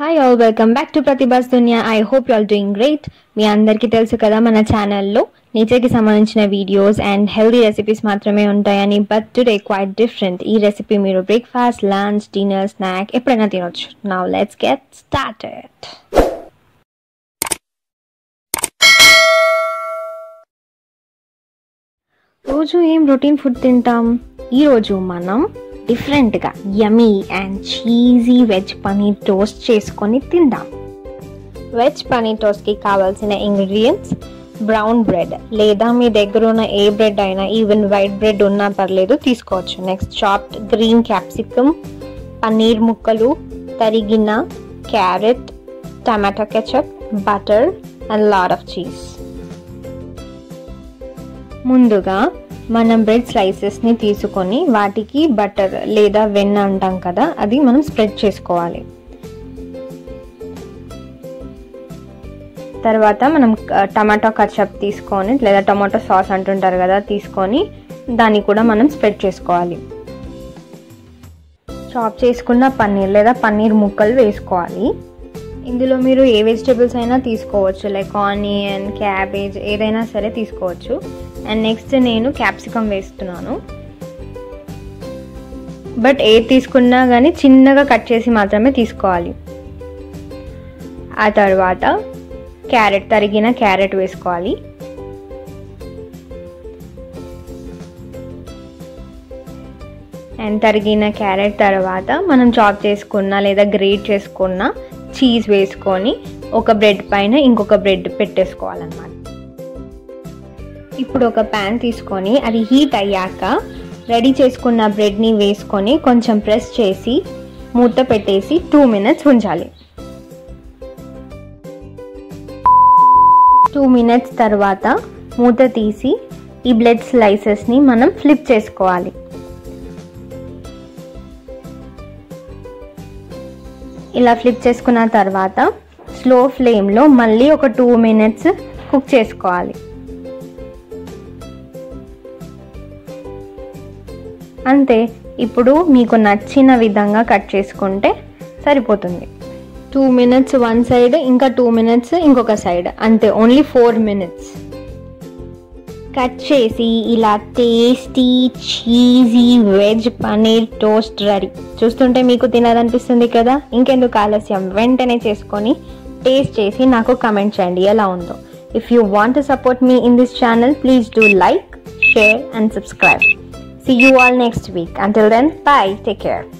Hi all, welcome back to Pratibha's Dunya. I hope you all doing great. మీ అందరికీ తెలుసు కదా మన ఛానల్లో నేచర్కి సంబంధించిన వీడియోస్ అండ్ హెల్దీ రెసిపీస్ మాత్రమే ఉంటాయని. But today quite different. ఈ రెసిపీ మీరు బ్రేక్ఫాస్ట్, లంచ్, డిన్నర్, స్నాక్ ఎప్పుడైనా తినొచ్చు. Now let's get started. రోజు ఏం రొటీన్ ఫుడ్ తింటాం? ఈరోజు మనం డిఫరెంట్గా yummy and cheesy veg paneer toast చేసుకొని తిందాం. వెజ్ పనీర్ టోస్ట్కి కావాల్సిన ఇంగ్రీడియంట్స్: బ్రౌన్ బ్రెడ్ లేదా మీ దగ్గర ఉన్న ఏ బ్రెడ్ అయినా, ఈవెన్ వైట్ బ్రెడ్ ఉన్నా పర్లేదు, తీసుకోవచ్చు. Next chopped green capsicum, paneer ముక్కలు, తరిగిన carrot, tomato ketchup, butter and lot of cheese. ముందుగా మనం బ్రెడ్ స్లైసెస్ని తీసుకొని వాటికి బటర్ లేదా వెన్న అంటాం కదా, అది మనం స్ప్రెడ్ చేసుకోవాలి. తర్వాత మనం టమాటో కచప్ తీసుకొని లేదా టమాటో సాస్ అంటుంటారు కదా, తీసుకొని దాన్ని కూడా మనం స్ప్రెడ్ చేసుకోవాలి. చాప్ చేసుకున్న పన్నీర్ లేదా పన్నీర్ ముక్కలు వేసుకోవాలి. ఇందులో మీరు ఏ వెజిటేబుల్స్ అయినా తీసుకోవచ్చు, లైక్ ఆనియన్, క్యాబేజ్, ఏదైనా సరే తీసుకోవచ్చు. అండ్ నెక్స్ట్ నేను క్యాప్సికమ్ వేస్తున్నాను. బట్ ఏది తీసుకున్నా కానీ చిన్నగా కట్ చేసి మాత్రమే తీసుకోవాలి. ఆ తర్వాత క్యారెట్, తరిగిన క్యారెట్ వేసుకోవాలి. అండ్ తరిగిన క్యారెట్ తర్వాత మనం చాప్ చేసుకున్న లేదా గ్రేట్ చేసుకున్న చీజ్ వేసుకొని ఒక బ్రెడ్ పైన ఇంకొక బ్రెడ్ పెట్టేసుకోవాలన్నమాట. ఇప్పుడు ఒక ప్యాన్ తీసుకొని అది హీట్ అయ్యాక రెడీ చేసుకున్న బ్రెడ్ని వేసుకొని కొంచెం ప్రెస్ చేసి మూత పెట్టేసి 2 minutes ఉంచాలి. 2 minutes తర్వాత మూత తీసి ఈ బ్రెడ్ స్లైసెస్ని మనం ఫ్లిప్ చేసుకోవాలి. ఇలా ఫ్లిప్ చేసుకున్న తర్వాత స్లో ఫ్లేమ్లో మళ్ళీ ఒక 2 minutes కుక్ చేసుకోవాలి. అంతే. ఇప్పుడు మీకు నచ్చిన విధంగా కట్ చేసుకుంటే సరిపోతుంది. 2 minutes వన్ సైడ్, ఇంకా 2 minutes ఇంకొక సైడ్, అంతే. Only 4 minutes. కట్ చేసి ఇలా tasty cheesy veg paneer toast ready. చూస్తుంటే మీకు తినాలనిపిస్తుంది కదా, ఇంకెందుకు ఆలస్యం, వెంటనే చేసుకొని టేస్ట్ చేసి నాకు కమెంట్ చేయండి ఎలా ఉందో. If you want to support me in this channel, please do like, share and subscribe. See you all next week. Until then, bye. Take care.